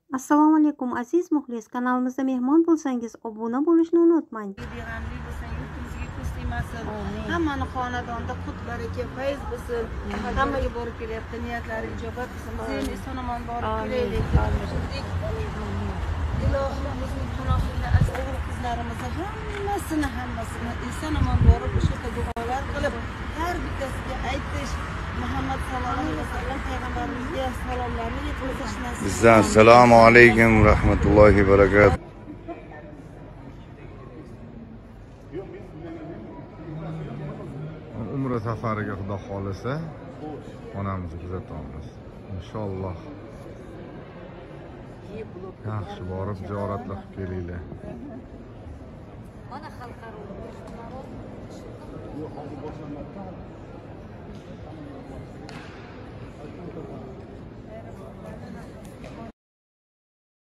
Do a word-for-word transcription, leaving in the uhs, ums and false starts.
Assalomu alaykum aziz muxlis, kanalimizda mehmon bo'lsangiz obuna bo'lishni unutmang. Beg'amli bo'lsin, yurtimizga ko'z tegmasin. Hammani xonadonda qut baraka, fayz bo'lsin. Hammaga borib kelyapti, niyatlari ijobat bo'lsin. Biz ham eson-omon borib kelaylik. Ilohim bizning gunohlarni asragan qizlarimizni hammasini hammasini eson-omon borib o'sha yerda duolar qilib, har bittasiga aytish, Muhammad sallallohu alayhi vasallam payg'ambarimizga salomlarni yetkazish nasib. Bizdan assalomu alaykum rahmatullohi va barakatuh. Umra safariga xudo xolisa onamizni kuzatamiz. Inshaalloh. Yaxshi borib ziyoratlar qilib kelinglar. Mana xalqaro